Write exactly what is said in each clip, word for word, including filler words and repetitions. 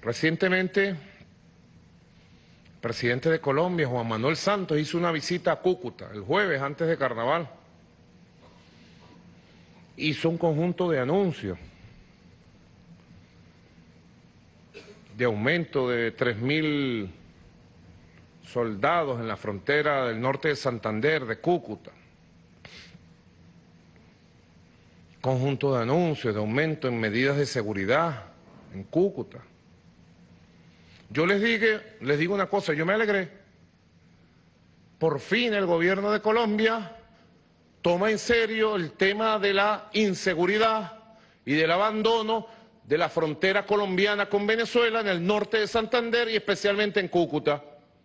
Recientemente, el presidente de Colombia, Juan Manuel Santos, hizo una visita a Cúcuta el jueves antes de Carnaval. Hizo un conjunto de anuncios de aumento de tres mil soldados en la frontera del norte de Santander, de Cúcuta. Conjunto de anuncios de aumento en medidas de seguridad en Cúcuta. Yo les digo, les digo una cosa, yo me alegré. Por fin el gobierno de Colombia toma en serio el tema de la inseguridad y del abandono de la frontera colombiana con Venezuela en el norte de Santander y especialmente en Cúcuta.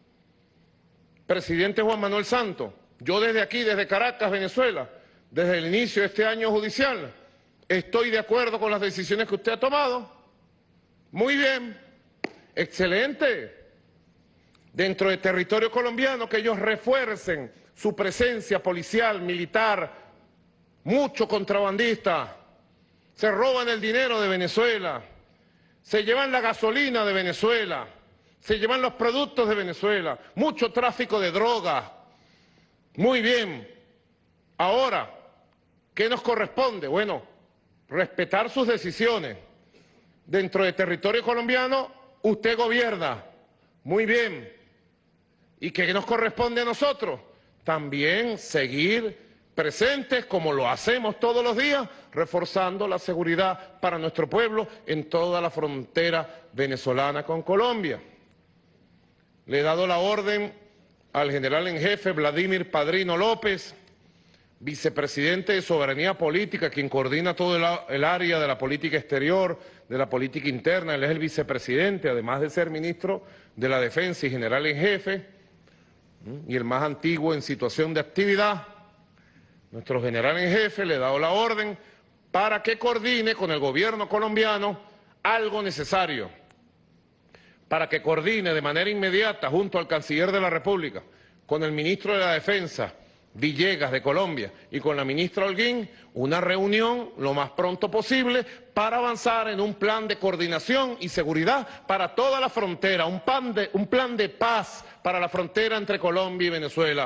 Presidente Juan Manuel Santos, yo desde aquí, desde Caracas, Venezuela, desde el inicio de este año judicial, estoy de acuerdo con las decisiones que usted ha tomado. Muy bien, excelente. Dentro del territorio colombiano, que ellos refuercen su presencia policial, militar, mucho contrabandista, se roban el dinero de Venezuela, se llevan la gasolina de Venezuela, se llevan los productos de Venezuela, mucho tráfico de drogas. Muy bien. Ahora, ¿qué nos corresponde? Bueno, respetar sus decisiones. Dentro del territorio colombiano, usted gobierna. Muy bien. ¿Y qué nos corresponde a nosotros? También seguir presentes, como lo hacemos todos los días, reforzando la seguridad para nuestro pueblo en toda la frontera venezolana con Colombia. Le he dado la orden al general en jefe Vladimir Padrino López, vicepresidente de Soberanía Política, quien coordina todo el, el área de la política exterior, de la política interna. Él es el vicepresidente, además de ser ministro de la Defensa y general en jefe, y el más antiguo en situación de actividad. Nuestro general en jefe le ha dado la orden para que coordine con el gobierno colombiano algo necesario, para que coordine de manera inmediata junto al canciller de la República, con el ministro de la Defensa, Villegas, de Colombia, y con la ministra Holguín, una reunión lo más pronto posible para avanzar en un plan de coordinación y seguridad para toda la frontera, un plan de, un plan de paz para la frontera entre Colombia y Venezuela.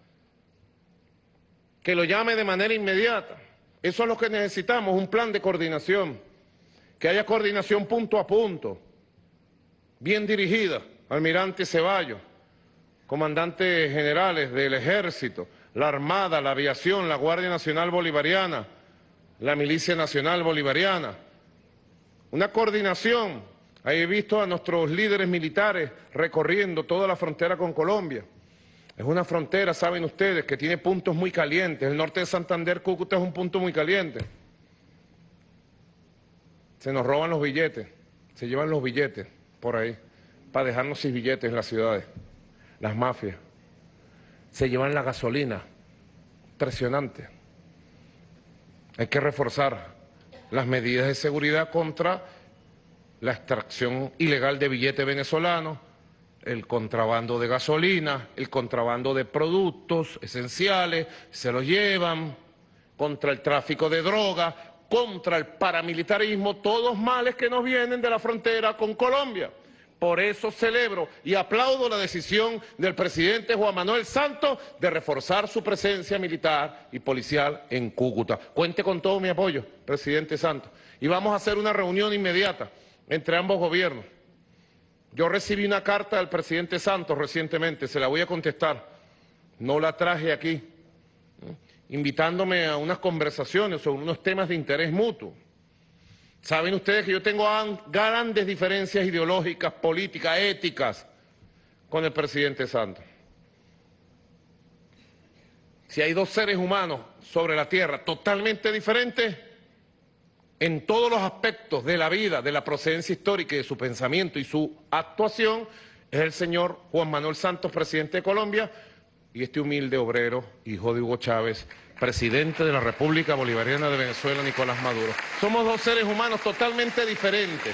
Que lo llame de manera inmediata. Eso es lo que necesitamos, un plan de coordinación, que haya coordinación punto a punto, bien dirigida. Almirante Ceballos, comandantes generales del Ejército, la Armada, la Aviación, la Guardia Nacional Bolivariana, la Milicia Nacional Bolivariana. Una coordinación. Ahí he visto a nuestros líderes militares recorriendo toda la frontera con Colombia. Es una frontera, saben ustedes, que tiene puntos muy calientes. El norte de Santander, Cúcuta, es un punto muy caliente. Se nos roban los billetes, se llevan los billetes por ahí, para dejarnos sin billetes en las ciudades. Las mafias. Se llevan la gasolina. Impresionante. Hay que reforzar las medidas de seguridad contra la extracción ilegal de billetes venezolanos, el contrabando de gasolina, el contrabando de productos esenciales, se los llevan, contra el tráfico de drogas, contra el paramilitarismo, todos males que nos vienen de la frontera con Colombia. Por eso celebro y aplaudo la decisión del presidente Juan Manuel Santos de reforzar su presencia militar y policial en Cúcuta. Cuente con todo mi apoyo, presidente Santos. Y vamos a hacer una reunión inmediata entre ambos gobiernos. Yo recibí una carta del presidente Santos recientemente, se la voy a contestar, no la traje aquí, ¿eh? Invitándome a unas conversaciones sobre unos temas de interés mutuo. Saben ustedes que yo tengo grandes diferencias ideológicas, políticas, éticas con el presidente Santos. Si hay dos seres humanos sobre la tierra totalmente diferentes en todos los aspectos de la vida, de la procedencia histórica y de su pensamiento y su actuación, es el señor Juan Manuel Santos, presidente de Colombia, y este humilde obrero, hijo de Hugo Chávez, presidente de la República Bolivariana de Venezuela, Nicolás Maduro. Somos dos seres humanos totalmente diferentes.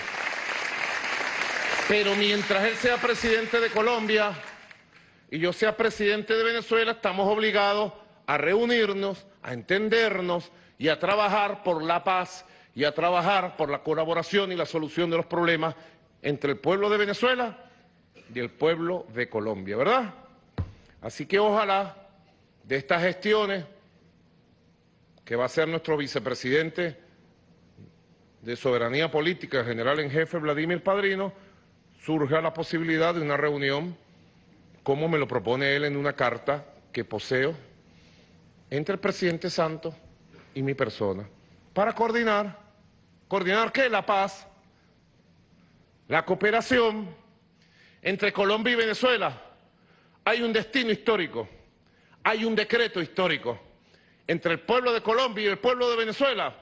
Pero mientras él sea presidente de Colombia y yo sea presidente de Venezuela, estamos obligados a reunirnos, a entendernos y a trabajar por la paz y a trabajar por la colaboración y la solución de los problemas entre el pueblo de Venezuela y el pueblo de Colombia, ¿verdad? Así que ojalá de estas gestiones que va a ser nuestro vicepresidente de Soberanía Política, general en jefe Vladimir Padrino, surja la posibilidad de una reunión, como me lo propone él en una carta que poseo, entre el presidente Santos y mi persona, para coordinar, coordinar ¿qué? La paz, la cooperación entre Colombia y Venezuela. Hay un destino histórico, hay un decreto histórico entre el pueblo de Colombia y el pueblo de Venezuela.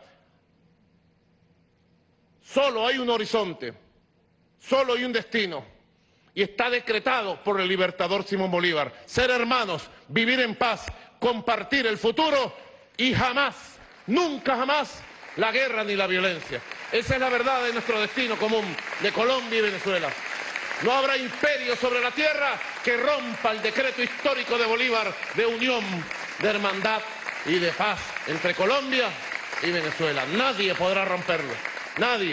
Solo hay un horizonte, solo hay un destino, y está decretado por el libertador Simón Bolívar: ser hermanos, vivir en paz, compartir el futuro y jamás, nunca jamás, la guerra ni la violencia. Esa es la verdad de nuestro destino común, de Colombia y Venezuela. No habrá imperio sobre la tierra que rompa el decreto histórico de Bolívar de unión, de hermandad y de paz entre Colombia y Venezuela. Nadie podrá romperlo, nadie.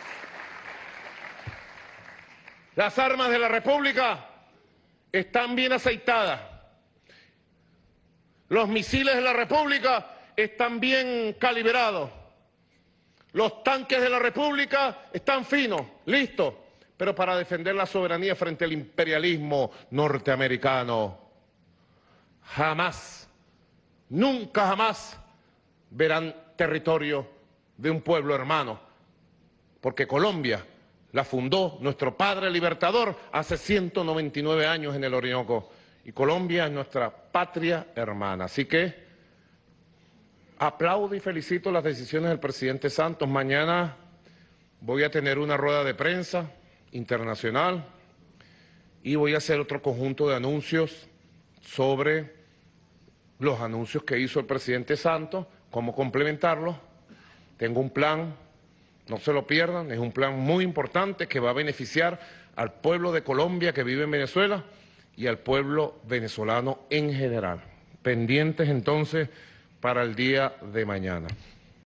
Las armas de la República están bien aceitadas. Los misiles de la República están bien calibrados. Los tanques de la República están finos, listos. Pero para defender la soberanía frente al imperialismo norteamericano, jamás, nunca jamás verán territorio de un pueblo hermano, porque Colombia la fundó nuestro padre libertador hace ciento noventa y nueve años en el Orinoco, y Colombia es nuestra patria hermana. Así que aplaudo y felicito las decisiones del presidente Santos. Mañana voy a tener una rueda de prensa internacional y voy a hacer otro conjunto de anuncios sobre los anuncios que hizo el presidente Santos, cómo complementarlos. Tengo un plan, no se lo pierdan, es un plan muy importante que va a beneficiar al pueblo de Colombia que vive en Venezuela y al pueblo venezolano en general. Pendientes entonces para el día de mañana.